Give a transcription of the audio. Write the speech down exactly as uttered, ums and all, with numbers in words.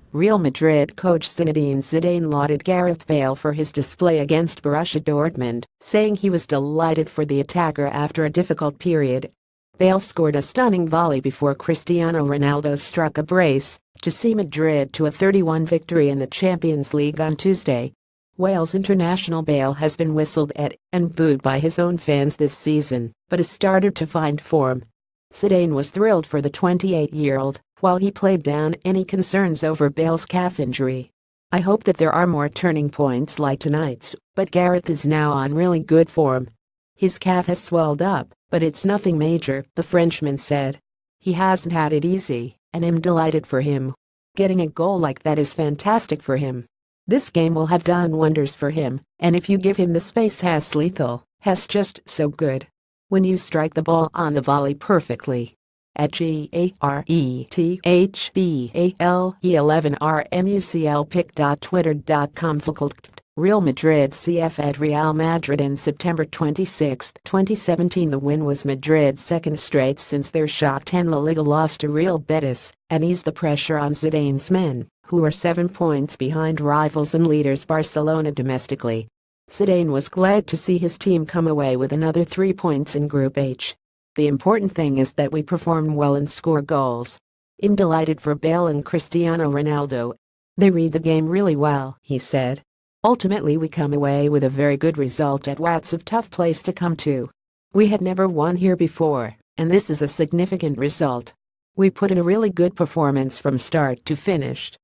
Real Madrid coach Zinedine Zidane lauded Gareth Bale for his display against Borussia Dortmund, saying he was delighted for the attacker after a difficult period. Bale scored a stunning volley before Cristiano Ronaldo struck a brace to see Madrid to a three one victory in the Champions League on Tuesday. Wales international Bale has been whistled at and booed by his own fans this season, but has started to find form. Zidane was thrilled for the twenty-eight-year-old, while he played down any concerns over Bale's calf injury. "I hope that there are more turning points like tonight's, but Gareth is now on really good form. His calf has swelled up, but it's nothing major," the Frenchman said. "He hasn't had it easy, and I'm delighted for him. Getting a goal like that is fantastic for him. This game will have done wonders for him, and if you give him the space, he's lethal, he's just so good. When you strike the ball on the volley perfectly." At G A R E T H B A L E eleven R M U C L pic dot twitter dot com. Real Madrid C F at Real Madrid in September twenty-sixth, twenty seventeen. The win was Madrid's second straight since their Shock ten La Liga loss to Real Betis, and eased the pressure on Zidane's men, who are seven points behind rivals and leaders Barcelona domestically. Zidane was glad to see his team come away with another three points in Group H. "The important thing is that we perform well and score goals. I'm delighted for Bale and Cristiano Ronaldo. They read the game really well," he said. "Ultimately, we come away with a very good result at what's a tough place to come to. We had never won here before, and this is a significant result. We put in a really good performance from start to finish.